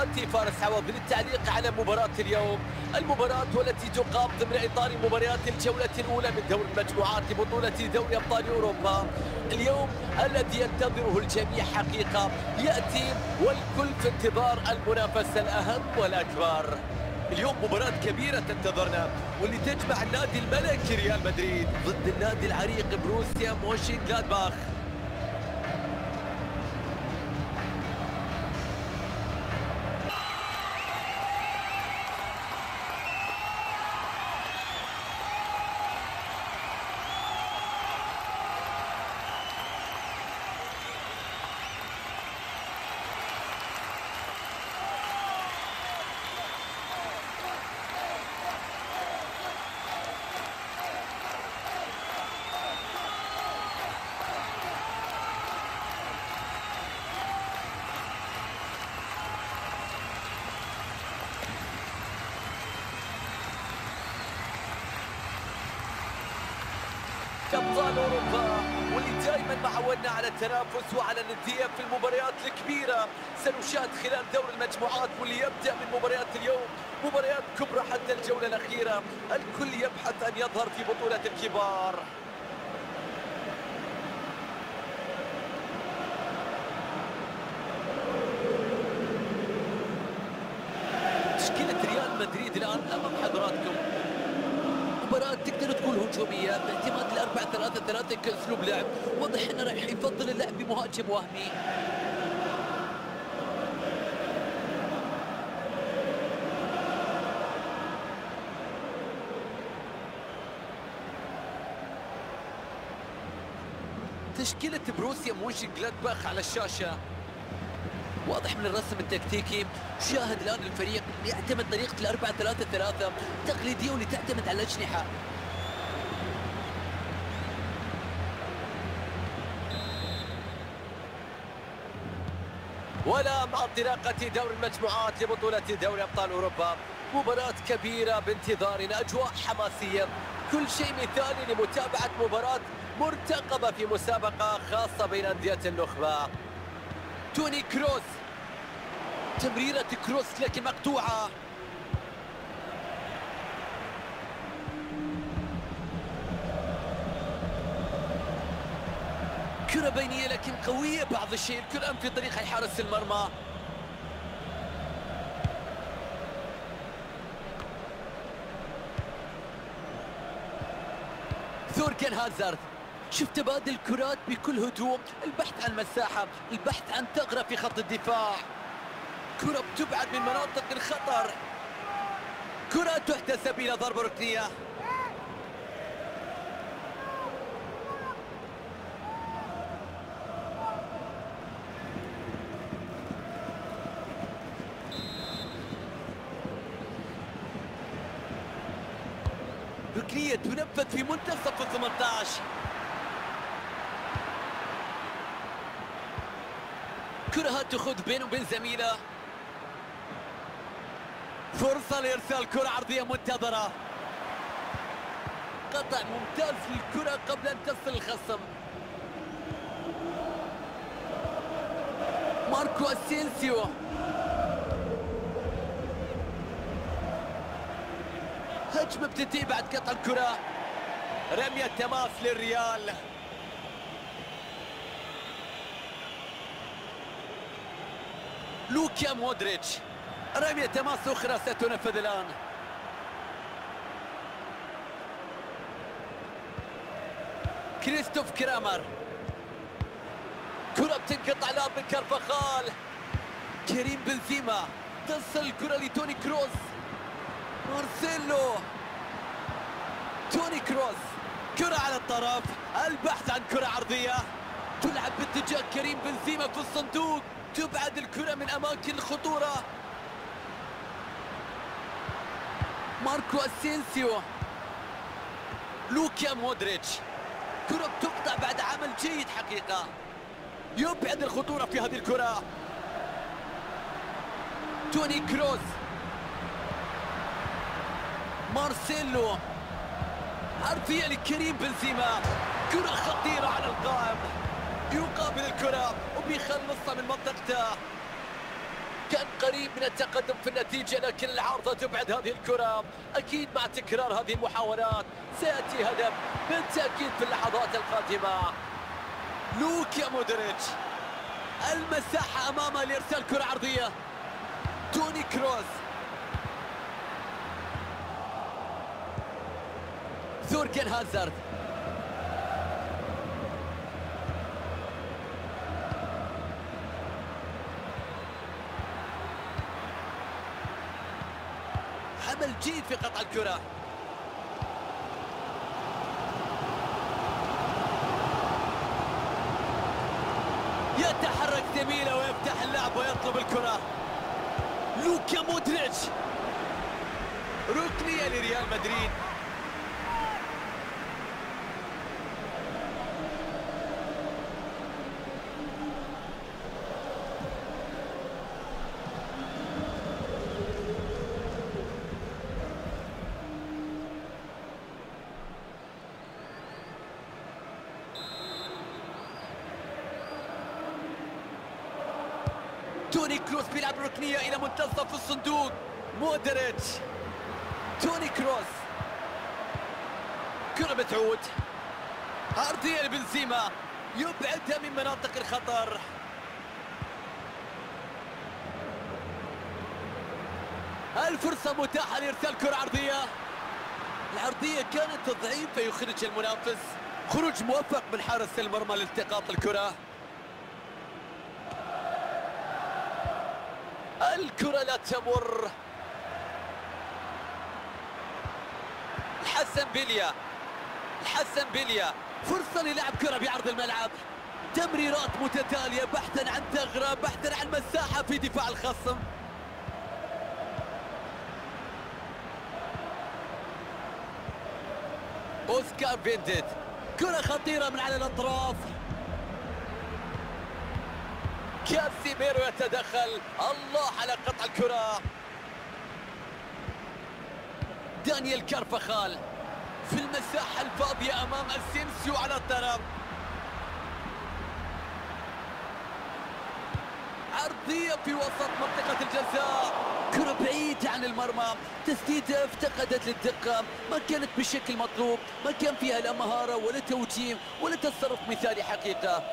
تحياتي فارس عوض للتعليق على مباراة اليوم. المباراة والتي تقام ضمن إطار مباريات الجولة الأولى من دور المجموعات لبطولة دوري أبطال أوروبا. اليوم الذي ينتظره الجميع حقيقة يأتي والكل في انتظار المنافسة الأهم والأكبر. اليوم مباراة كبيرة تنتظرنا واللي تجمع النادي الملكي ريال مدريد ضد النادي العريق بروسيا مونشنغلادباخ. أبطال أوروبا واللي دائما معودنا على التنافس وعلى الندية في المباريات الكبيرة. سنشاهد خلال دور المجموعات واللي يبدأ من مباريات اليوم مباريات كبرى حتى الجولة الأخيرة. الكل يبحث أن يظهر في بطولة الكبار. تشكيلة ريال مدريد الآن أمام حضراتكم. مباراة تقدر تقول هجومية باعتماد ال4-3-3 كأسلوب لعب. واضح انه راح يفضل اللعب بمهاجم وهمي. تشكيلة بروسيا مونشنغلادباخ على الشاشة. واضح من الرسم التكتيكي. شاهد الآن الفريق يعتمد طريقة ال4-3-3 تقليدية واللي تعتمد على الأجنحة. ولا مع انطلاقة دور المجموعات لبطولة دوري أبطال أوروبا. مباراة كبيرة بانتظارنا، أجواء حماسية، كل شيء مثالي لمتابعة مباراة مرتقبة في مسابقة خاصة بين أندية النخبة. توني كروس، تمريرة كروس لكن مقطوعة. كرة بينية لكن قوية بعض الشيء. الكرة في طريق حارس المرمى. ثوركن هازارد، شوف تبادل الكرات بكل هدوء، البحث عن مساحة، البحث عن ثغرة في خط الدفاع. كرة بتبعد من مناطق الخطر. كرة تحتسب إلى ضربة ركنية. ركنية تنفذ في منتصف ال 18. كرة تأخذ بينه وبين زميله. فرصة لإرسال كرة عرضية منتظرة. قطع ممتاز للكرة قبل أن تصل الخصم. ماركو أسينسيو، هجمة بتنتهي بعد قطع الكرة. رمية تماس للريال. لوكا مودريتش، رمية تماس أخرى ستنفذ الآن. كريستوف كرامر، كرة بتنقطع الآن من كارفاخال. كريم بنزيما، تصل الكرة لتوني كروس. مارسيلو، توني كروس، كرة على الطرف، البحث عن كرة عرضية تلعب باتجاه كريم بنزيما في الصندوق، تبعد الكرة من أماكن الخطورة. ماركو أسينسيو، لوكا مودريتش، كرة بتقطع بعد عمل جيد حقيقة، يبعد الخطورة في هذه الكرة. توني كروس، مارسيلو، عرضية لكريم بنزيما، كرة خطيرة على القائم، يقابل الكرة وبيخلصها من منطقته. كان قريب من التقدم في النتيجة، لكن العارضة تبعد هذه الكرة. أكيد مع تكرار هذه المحاولات سيأتي هدف بالتأكيد في اللحظات القادمة. لوكا مودريتش، المساحة أمامه لإرسال كرة عرضية. توني كروس، ثورغن هازارد، عمل جيد في قطع الكرة. يتحرك جميلة ويفتح اللعب ويطلب الكرة. لوكا مودريتش، ركنية لريال مدريد. توني كروس بيلعب ركنية إلى منتصف الصندوق. مودريتش، توني كروس، كرة بتعود عرضية لبنزيما، يبعدها من مناطق الخطر. الفرصة متاحة لإرسال كرة عرضية. العرضية كانت ضعيفة يخرج المنافس. خروج موفق من حارس المرمى لالتقاط الكرة. الكرة لا تمر. الحسن بيليا، فرصة للعب كرة بعرض الملعب. تمريرات متتالية بحثا عن ثغرة، بحثا عن مساحة في دفاع الخصم. اوسكار فينديت، كرة خطيرة من على الأطراف. كاسيميرو يتدخل، الله على قطع الكرة. دانيال كارفاخال في المساحة الفاضية أمام أسينسيو على الطرف. عرضية في وسط منطقة الجزاء، كرة بعيدة عن المرمى. تسديدة افتقدت للدقة، ما كانت بالشكل المطلوب، ما كان فيها لا مهارة ولا توجيه ولا تصرف مثالي حقيقة.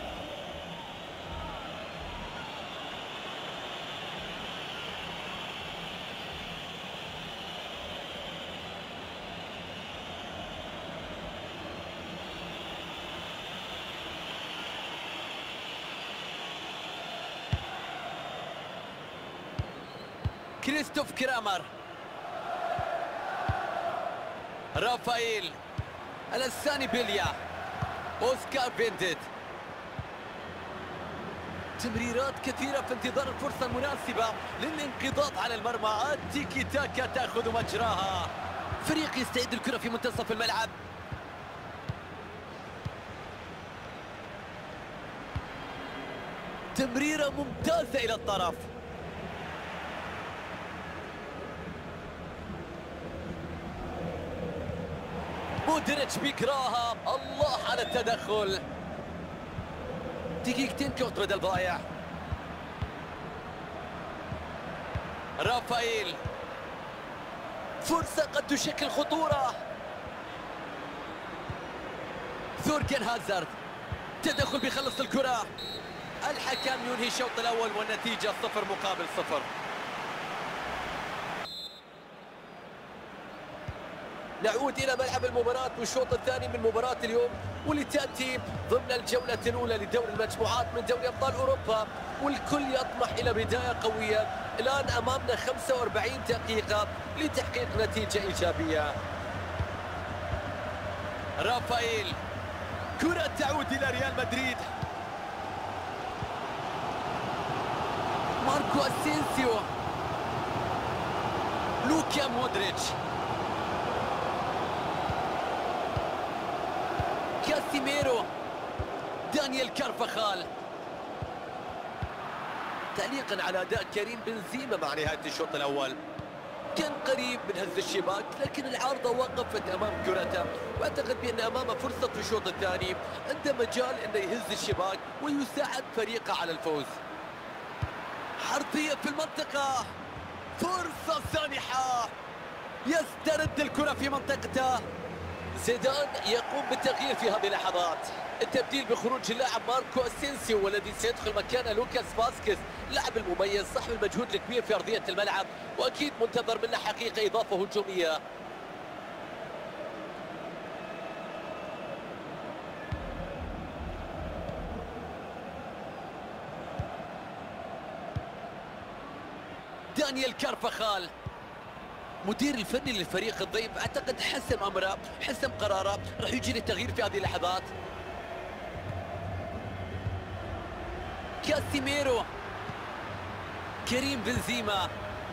كريستوف كرامر، رافائيل، الاساني بيليا، اوسكار فينديت. تمريرات كثيرة في انتظار الفرصة المناسبة للانقضاض على المرمى. التيكي تاكا تأخذ مجراها. فريق يستعيد الكرة في منتصف الملعب. تمريرة ممتازة إلى الطرف. مودريتش بيكراها، الله على التدخل. دقيقتين كوت بدل ضايع. رافائيل، فرصة قد تشكل خطورة. ثورغن هازارد، تدخل بيخلص الكرة. الحكم ينهي الشوط الأول والنتيجة 0-0. نعود إلى ملعب المباراة والشوط الثاني من مباراة اليوم، واللي تأتي ضمن الجولة الأولى لدوري المجموعات من دوري أبطال أوروبا، والكل يطمح إلى بداية قوية. الآن أمامنا 45 دقيقة لتحقيق نتيجة إيجابية. رافائيل، كرة تعود إلى ريال مدريد. ماركو أسينسيو، لوكا مودريتش، كاسيميرو، دانيال كارفاخال. تعليقا على أداء كريم بنزيما مع نهاية الشوط الأول، كان قريب من هز الشباك لكن العارضة وقفت أمام كرته، واعتقد بأن أمامه فرصة في الشوط الثاني، عنده مجال أنه يهز الشباك ويساعد فريقه على الفوز. عرضية في المنطقة، فرصة سانحة، يسترد الكرة في منطقته. زيدان يقوم بالتغيير في هذه اللحظات، التبديل بخروج اللاعب ماركو اسينسيو والذي سيدخل مكانه لوكاس فاسكيز، اللاعب المميز صاحب المجهود الكبير في ارضيه الملعب، واكيد منتظر منه حقيقه اضافه هجوميه. دانيال كارفاخال مدير الفني للفريق الضيف اعتقد حسم امره، حسم قراره، راح يجي للتغيير في هذه اللحظات. كاسيميرو، كريم بنزيما،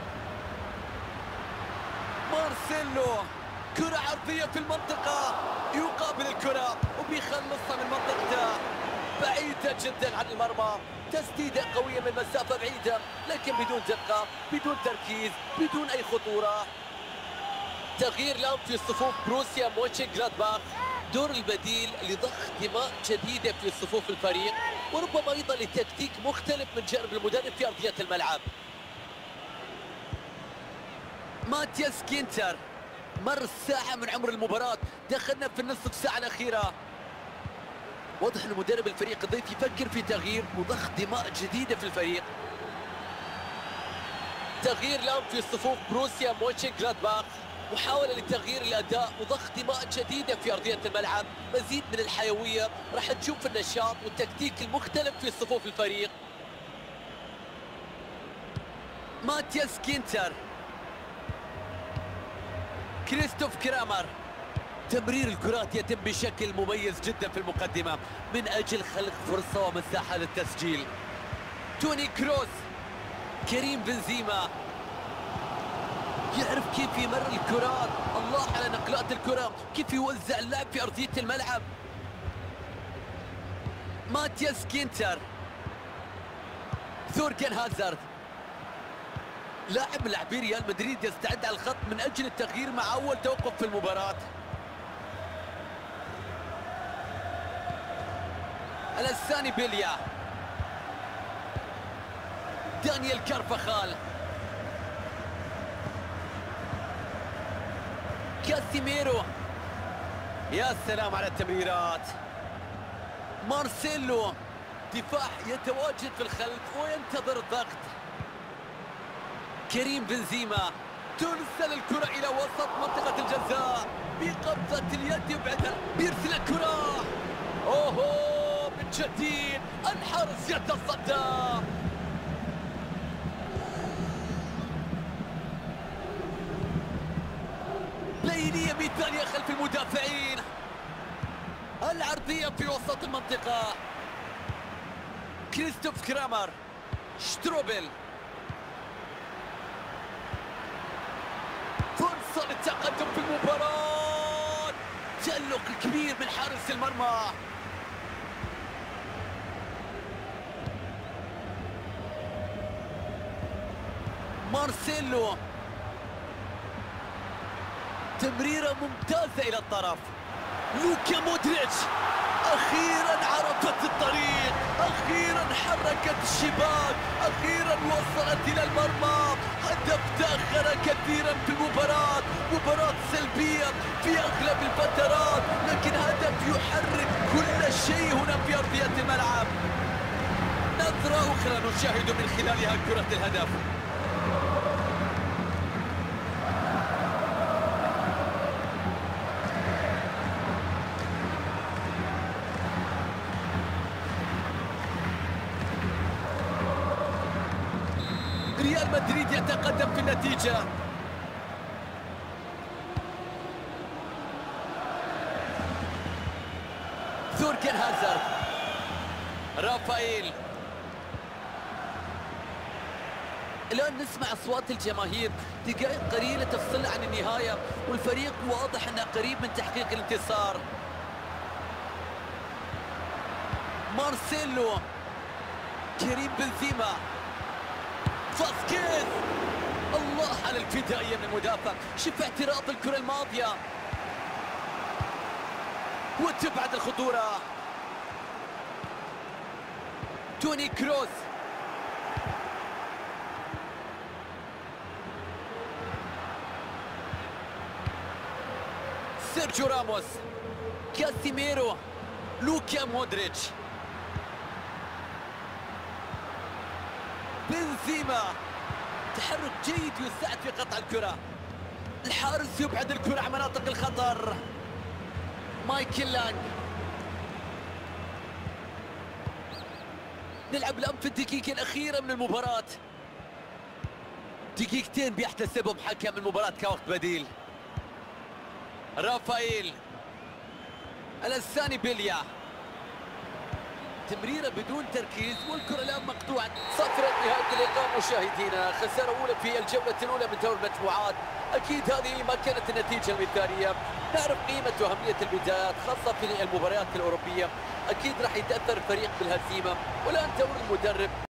مارسيلو، كرة عرضية في المنطقة، يقابل الكرة وبيخلصها من منطقته بعيدة جدا عن المرمى، تسديدة قوية من مسافة بعيدة لكن بدون دقة، بدون تركيز، بدون أي خطورة. تغيير الآن في صفوف بروسيا مونشنغلادباخ، دور البديل لضخ دماء جديدة في صفوف الفريق، وربما أيضا لتكتيك مختلف من جانب المدرب في أرضية الملعب. ماتياس كينتر، مر الساعة من عمر المباراة، دخلنا في النصف ساعة الأخيرة. واضح أن مدرب الفريق الضيف يفكر في تغيير وضخ دماء جديدة في الفريق. تغيير الآن في صفوف بروسيا مونشنغلادباخ، محاولة لتغيير الأداء وضخ دماء جديدة في أرضية الملعب، مزيد من الحيوية، راح تشوف النشاط والتكتيك المختلف في صفوف الفريق. ماتياس كينتر، كريستوف كرامر، تمرير الكرات يتم بشكل مميز جدا في المقدمة من أجل خلق فرصة ومساحة للتسجيل. توني كروس، كريم بنزيما يعرف كيف يمر الكرات، الله على نقلات الكرة، كيف يوزع اللعب في أرضية الملعب. ماتياس كينتر، ثورغن هازارد، لاعب من لاعبي ريال مدريد يستعد على الخط من أجل التغيير مع أول توقف في المباراة. الثاني بيليا، دانيال كارفاخال، كاسيميرو، يا سلام على التمريرات. مارسيلو، دفاع يتواجد في الخلف وينتظر الضغط. كريم بنزيما، ترسل الكرة إلى وسط منطقة الجزاء بقبضة اليد، يبعدها، بيرسل الكرة، أوهو من جديد الحارس يتصدى. بينية مثالية خلف المدافعين، العرضية في وسط المنطقة. كريستوف كرامر، شتروبل، فرصة للتقدم في المباراة، تألق كبير من حارس المرمى. مارسيلو، تمريرة ممتازة إلى الطرف. لوكا مودريتش، أخيرا عرفت الطريق، أخيرا حركت الشباك، أخيرا وصلت إلى المرمى. هدف تأخر كثيرا في المباراة، مباراة سلبية في أغلب الفترات، لكن هدف يحرك كل شيء هنا في أرضية الملعب. نظرة أخرى نشاهد من خلالها كرة الهدف. ريال مدريد يتقدم في النتيجة. ثورغن هازارد، رافائيل. الآن نسمع أصوات الجماهير، دقائق قليلة تفصل عن النهاية والفريق واضح أنه قريب من تحقيق الانتصار. مارسيلو، كريم بنزيما، فاسكيز، الله على الفدائية من المدافع، شوف اعتراض الكرة الماضية وتبعد الخطورة. توني كروس، سيرجيو راموس، كاسيميرو، لوكا مودريتش، بنزيما. تحرك جيد يساعد في قطع الكرة. الحارس يبعد الكرة عن مناطق الخطر. مايكل لانج. نلعب الآن في الدقيقة الأخيرة من المباراة. دقيقتين بيحتسبهم حكم المباراة كوقت بديل. رافائيل الأساني بيليا، تمريرة بدون تركيز والكرة الآن مقطوعة. صفرة نهاية اللقاء مشاهدينا، خسارة أولى في الجولة الأولى من دور المجموعات. أكيد هذه ما كانت النتيجة المثالية. نعرف قيمة وأهمية البدايات خاصة في المباريات الأوروبية. أكيد راح يتأثر الفريق بالهزيمة، والآن دور المدرب